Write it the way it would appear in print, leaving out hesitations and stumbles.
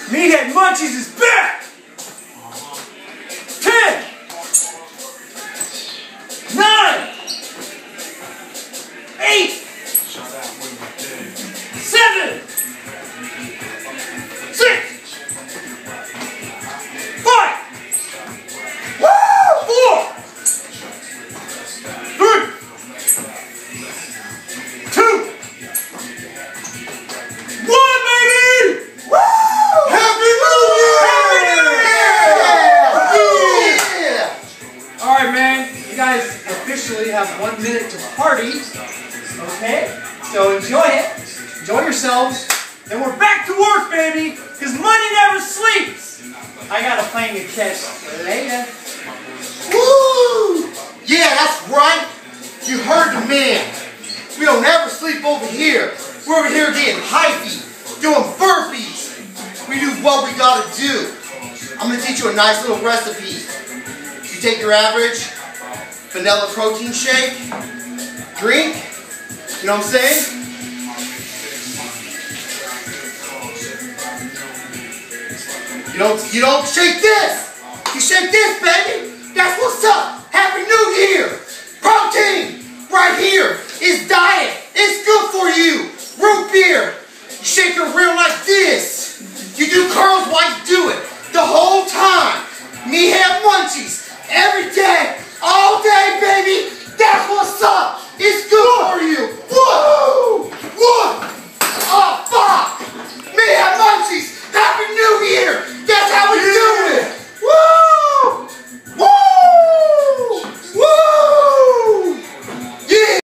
Meathead Munchies is back! 10, 9, 8, 7, 6, 5, 4, 3, 2, 1, baby! Woo! Happy New Year! Yeah! Alright, man. You guys officially have 1 minute to party. Okay? So enjoy it. Enjoy yourselves. And we're back to work, baby! Because money never sleeps! I got a plane to catch later. Woo! Yeah, that's right. You heard the man. We don't ever sleep over here. We're over here getting hypey, doing burpees. We do what we gotta do. I'm gonna teach you a nice little recipe. You take your average vanilla protein shake, drink, you know what I'm saying? You don't shake this. You shake this, baby. That's what's up. Happy New Year. Protein right here is diet. It's good for you.